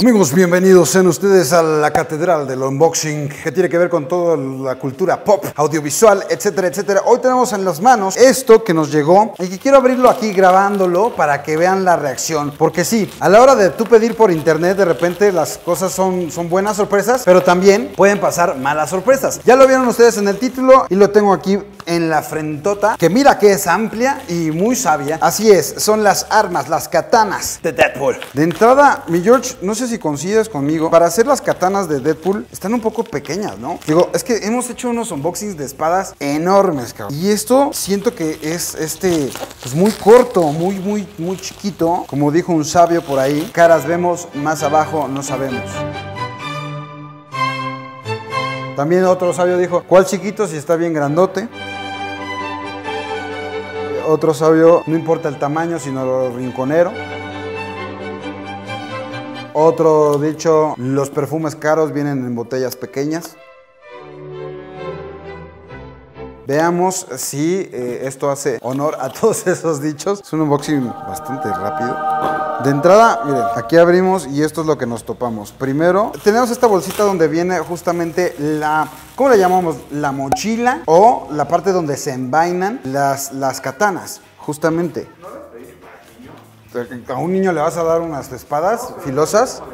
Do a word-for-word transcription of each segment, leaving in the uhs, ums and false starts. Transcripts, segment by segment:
Amigos, bienvenidos sean ustedes a la catedral del unboxing, que tiene que ver con toda la cultura pop, audiovisual, etcétera, etcétera. Hoy tenemos en las manos esto que nos llegó y que quiero abrirlo aquí grabándolo para que vean la reacción. Porque sí, a la hora de tú pedir por internet, de repente las cosas son, son buenas sorpresas, pero también pueden pasar malas sorpresas. Ya lo vieron ustedes en el título y lo tengo aquí en la frentota, que mira que es amplia y muy sabia. Así es, son las armas, las katanas de Deadpool. De entrada, mi George, no sé si coincides conmigo, para hacer las katanas de Deadpool están un poco pequeñas, ¿no? Digo, es que hemos hecho unos unboxings de espadas enormes, cabrón. Y esto siento que es este, pues muy corto, muy, muy, muy chiquito. Como dijo un sabio por ahí, caras vemos, más abajo no sabemos. También otro sabio dijo, ¿cuál chiquito si está bien grandote? Otro sabio, no importa el tamaño, sino lo rinconero. Otro dicho, los perfumes caros vienen en botellas pequeñas. Veamos si eh, esto hace honor a todos esos dichos. Es un unboxing bastante rápido. De entrada, miren, aquí abrimos y esto es lo que nos topamos. Primero, tenemos esta bolsita donde viene justamente la, ¿cómo le llamamos? La mochila o la parte donde se envainan las, las katanas, justamente. ¿No le pedís para niño? ¿A un niño le vas a dar unas espadas filosas?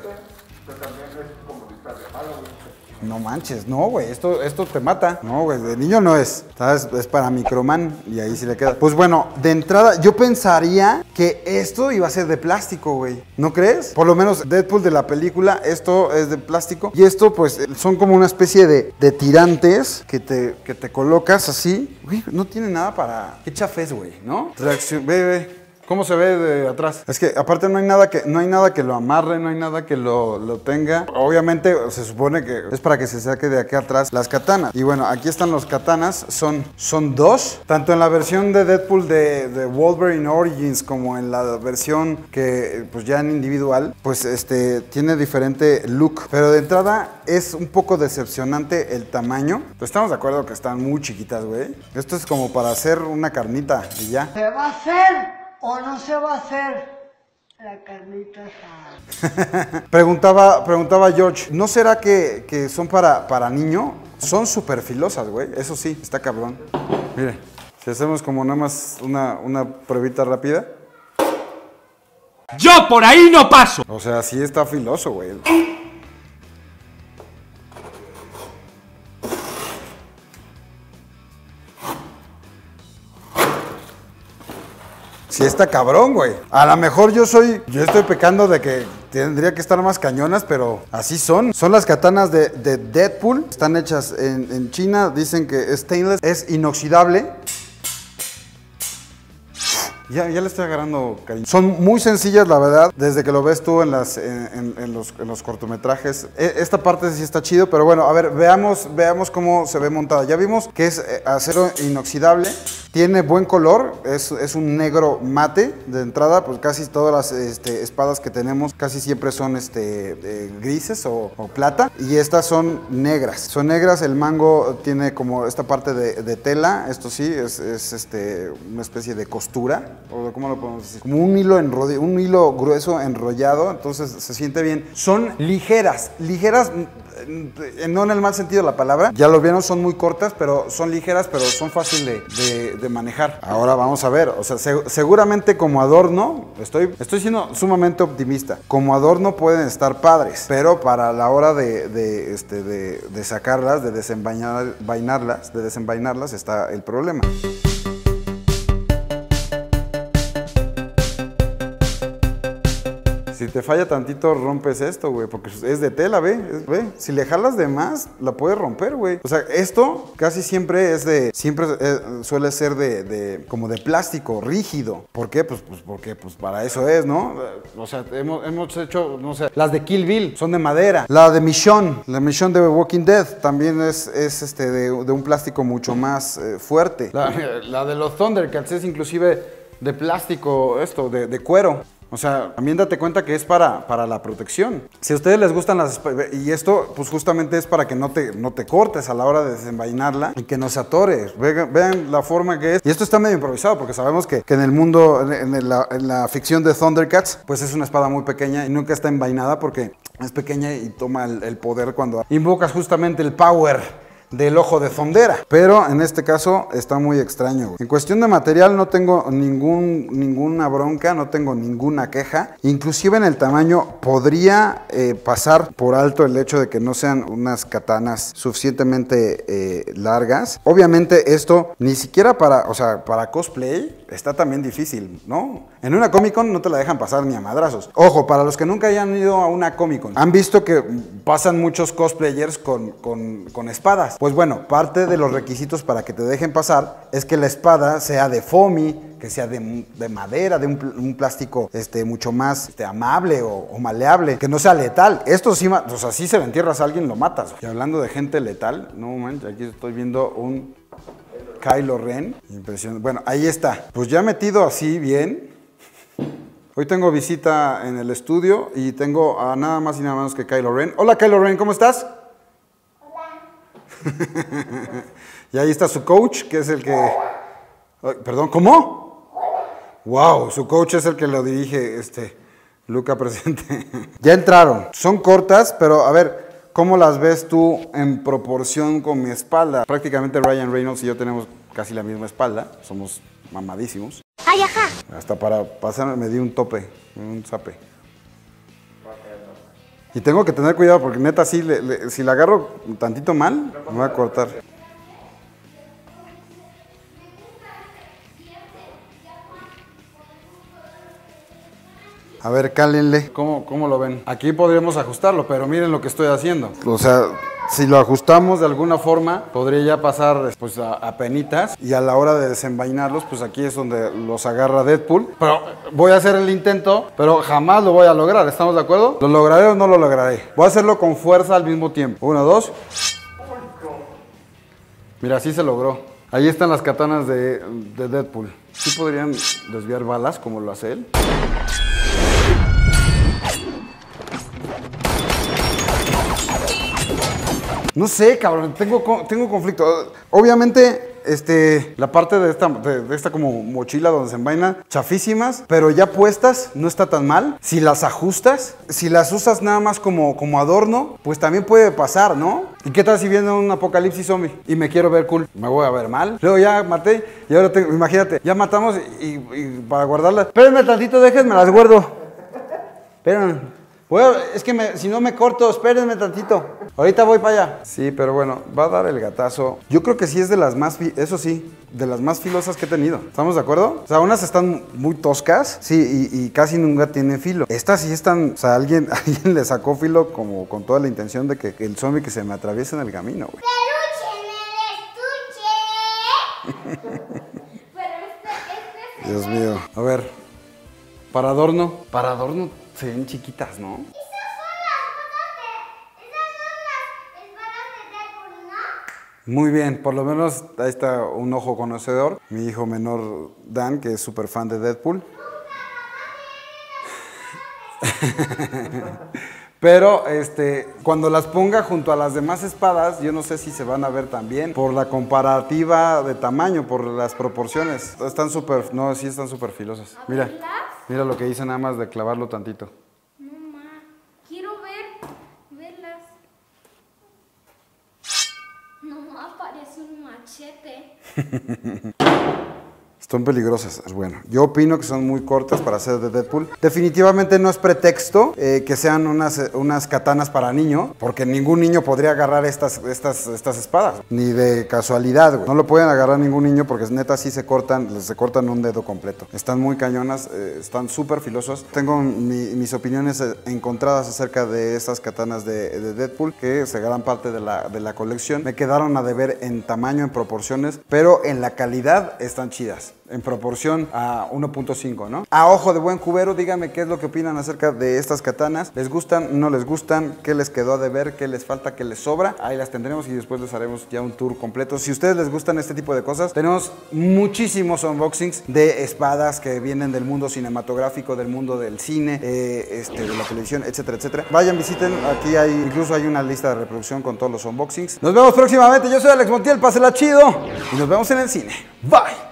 No manches, no, güey, esto, esto te mata. No, güey, de niño no es, ¿sabes? Es para Microman y ahí sí le queda. Pues bueno, de entrada, yo pensaría que esto iba a ser de plástico, güey. ¿No crees? Por lo menos Deadpool de la película, esto es de plástico. Y esto, pues, son como una especie de, de tirantes que te, que te colocas así. Güey, no tiene nada para... Qué chafés, güey, ¿no? Reacción, ve, ve. ¿Cómo se ve de atrás? Es que aparte no hay nada que, no hay nada que lo amarre, no hay nada que lo, lo tenga. Obviamente se supone que es para que se saque de aquí atrás las katanas. Y bueno, aquí están los katanas, son, son dos. Tanto en la versión de Deadpool de, de Wolverine Origins como en la versión que pues ya en individual, pues este tiene diferente look. Pero de entrada es un poco decepcionante el tamaño. Pues estamos de acuerdo que están muy chiquitas, güey. Esto es como para hacer una carnita y ya. ¿Se va a hacer o no se va a hacer la carnita asada? preguntaba, preguntaba George, ¿no será que, que son para, para niño? Son súper filosas, güey. Eso sí, está cabrón. Mire, si hacemos como nada más una, una pruebita rápida. ¡Yo por ahí no paso! O sea, sí está filoso, güey. Sí está cabrón, güey. A lo mejor yo soy, yo estoy pecando de que tendría que estar más cañonas, pero así son. Son las katanas de, de Deadpool. Están hechas en, en China, dicen que es stainless, es inoxidable. Ya, ya le estoy agarrando cariño. Son muy sencillas, la verdad, desde que lo ves tú en, las, en, en, en, los, en los cortometrajes. Esta parte sí está chido, pero bueno, a ver, veamos, veamos cómo se ve montada. Ya vimos que es acero inoxidable, tiene buen color, es, es un negro mate de entrada, pues casi todas las este, espadas que tenemos casi siempre son este, eh, grises o, o plata, y estas son negras. Son negras, el mango tiene como esta parte de, de tela, esto sí, es, es este, una especie de costura. O ¿cómo lo podemos decir? Como un hilo enrollado, un hilo grueso enrollado, entonces se siente bien. Son ligeras, ligeras, no en el mal sentido de la palabra. Ya lo vieron, son muy cortas, pero son ligeras, pero son fáciles de, de, de manejar. Ahora vamos a ver, o sea, se, seguramente como adorno, estoy, estoy siendo sumamente optimista. Como adorno pueden estar padres, pero para la hora de, de, este, de, de sacarlas, de desenvainarlas, de desenvainarlas, está el problema. Si te falla tantito, rompes esto, güey, porque es de tela, ve, es, ve. Si le jalas de más, la puedes romper, güey. O sea, esto casi siempre es de, siempre eh, suele ser de, de, como de plástico, rígido. ¿Por qué? Pues, pues porque, pues para eso es, ¿no? O sea, hemos, hemos hecho, no sé, las de Kill Bill son de madera. La de Michonne, la Michonne de Walking Dead, también es, es este, de, de un plástico mucho más eh, fuerte. La, la de los Thundercats es inclusive de plástico, esto, de, de cuero. O sea, también date cuenta que es para, para la protección. Si a ustedes les gustan las espadas, y esto pues justamente es para que no te, no te cortes a la hora de desenvainarla y que no se atore. Vean, vean la forma que es. Y esto está medio improvisado porque sabemos que, que en el mundo, en, en, la, en la ficción de Thundercats, pues es una espada muy pequeña y nunca está envainada porque es pequeña y toma el, el poder cuando invocas justamente el power del ojo de Thondera. Pero en este caso está muy extraño, güey. En cuestión de material no tengo ningún, ninguna bronca, no tengo ninguna queja. Inclusive en el tamaño podría eh, pasar por alto el hecho de que no sean unas katanas suficientemente eh, largas. Obviamente esto ni siquiera para, o sea, para cosplay está también difícil, ¿no? En una Comic Con no te la dejan pasar ni a madrazos. Ojo, para los que nunca hayan ido a una Comic Con, han visto que pasan muchos cosplayers con, con, con espadas. Pues bueno, parte de los requisitos para que te dejen pasar es que la espada sea de foamy, que sea de, de madera, de un, un plástico este, mucho más este, amable o, o maleable, que no sea letal. Esto sí, o sea, si se le entierras a alguien, lo matas. Y hablando de gente letal, no manches, aquí estoy viendo un Kylo Ren. Impresionante. Bueno, ahí está. Pues ya metido así bien. Hoy tengo visita en el estudio y tengo a nada más y nada menos que Kylo Ren. Hola Kylo Ren, ¿cómo estás? Y ahí está su coach, que es el que... Ay, perdón, ¿cómo? Wow, su coach es el que lo dirige, este, Luca presente. Ya entraron, son cortas, pero a ver, ¿cómo las ves tú en proporción con mi espalda? Prácticamente Ryan Reynolds y yo tenemos casi la misma espalda, somos mamadísimos. Ay, ajá. Hasta para pasar me di un tope, un zape. Y tengo que tener cuidado porque neta, si, le, le, si la agarro tantito mal, me va a cortar. A ver, cálenle. ¿Cómo, ¿Cómo lo ven? Aquí podríamos ajustarlo, pero miren lo que estoy haciendo. O sea, si lo ajustamos de alguna forma, podría ya pasar pues, a, a penitas. Y a la hora de desenvainarlos, pues aquí es donde los agarra Deadpool. Pero voy a hacer el intento, pero jamás lo voy a lograr. ¿Estamos de acuerdo? ¿Lo lograré o no lo lograré? Voy a hacerlo con fuerza al mismo tiempo. Uno, dos. Mira, así se logró. Ahí están las katanas de, de Deadpool. ¿Sí podrían desviar balas como lo hace él? No sé, cabrón, tengo, tengo conflicto. Obviamente, este, la parte de esta, de, de esta como mochila donde se envaina, chafísimas, pero ya puestas, no está tan mal. Si las ajustas, si las usas nada más como, como adorno, pues también puede pasar, ¿no? ¿Y qué tal si viene un apocalipsis zombie y me quiero ver cool? Me voy a ver mal. Luego ya maté y ahora tengo, imagínate, ya matamos y, y para guardarlas. Espérenme tantito, déjenme las guardo. Espérenme. Bueno, es que me, si no me corto, espérenme tantito. Ahorita voy para allá. Sí, pero bueno, va a dar el gatazo. Yo creo que sí es de las más, eso sí, de las más filosas que he tenido. ¿Estamos de acuerdo? O sea, unas están muy toscas, sí, y, y casi nunca tiene filo. Estas sí están, o sea, alguien, alguien le sacó filo como con toda la intención de que el zombie que se me atraviese en el camino, güey. ¡Peluche en el estuche! Pero este, este Dios mío. A ver, para adorno, para adorno se ven chiquitas, ¿no? Esas son las cosas de, esas son las espadas de Deadpool, ¿no? Muy bien, por lo menos ahí está un ojo conocedor. Mi hijo menor Dan, que es súper fan de Deadpool. Pero este, cuando las ponga junto a las demás espadas, yo no sé si se van a ver también por la comparativa de tamaño, por las proporciones. Están súper, no, sí están súper filosas. Mira, mira lo que hice nada más de clavarlo tantito. No, ma, quiero ver, verlas. No, ma, parece un machete. Son peligrosas. Bueno, yo opino que son muy cortas para ser de Deadpool. Definitivamente no es pretexto eh, que sean unas, unas katanas para niño, porque ningún niño podría agarrar estas, estas, estas espadas. Ni de casualidad, güey. No lo pueden agarrar ningún niño porque neta sí se cortan, se cortan un dedo completo. Están muy cañonas, eh, están súper filosos. Tengo mi, mis opiniones encontradas acerca de estas katanas de, de Deadpool, que se gran parte de la, de la colección. Me quedaron a deber en tamaño, en proporciones, pero en la calidad están chidas. en proporción a uno punto cinco, ¿no? A ojo de buen cubero, díganme qué es lo que opinan acerca de estas katanas. ¿Les gustan? ¿No les gustan? ¿Qué les quedó a deber? ¿Qué les falta? ¿Qué les sobra? Ahí las tendremos y después les haremos ya un tour completo. Si a ustedes les gustan este tipo de cosas, tenemos muchísimos unboxings de espadas que vienen del mundo cinematográfico, del mundo del cine, eh, este, de la televisión, etcétera, etcétera. Vayan, visiten, aquí hay, incluso hay una lista de reproducción con todos los unboxings. Nos vemos próximamente, yo soy Alex Montiel, pásela chido y nos vemos en el cine. Bye.